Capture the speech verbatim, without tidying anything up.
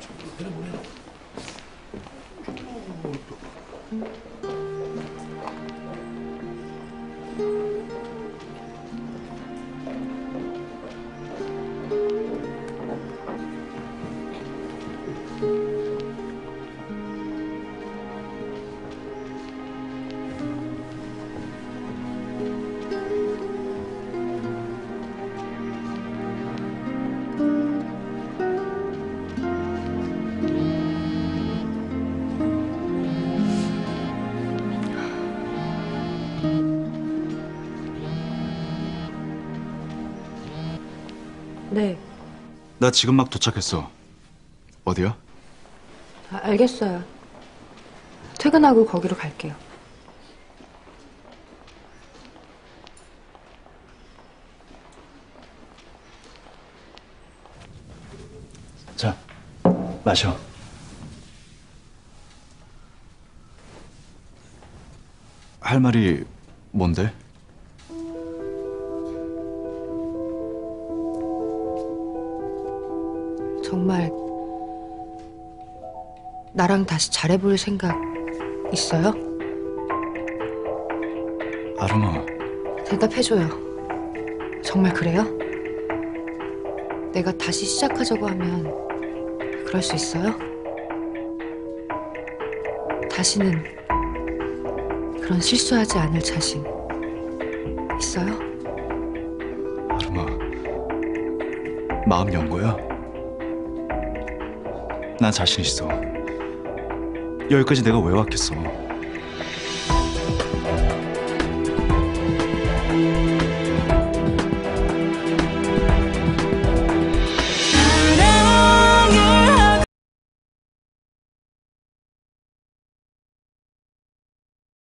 네. 나 지금 막 도착했어. 어디야? 아, 알겠어요. 퇴근하고 거기로 갈게요. 자, 마셔. 할 말이 뭔데? 정말 나랑 다시 잘해볼 생각 있어요? 아름아. 대답해줘요. 정말 그래요? 내가 다시 시작하자고 하면 그럴 수 있어요? 다시는 그런 실수하지 않을 자신 있어요? 아름아. 마음 연 거야? 난 자신 있어. 여기까지 내가 왜 왔겠어?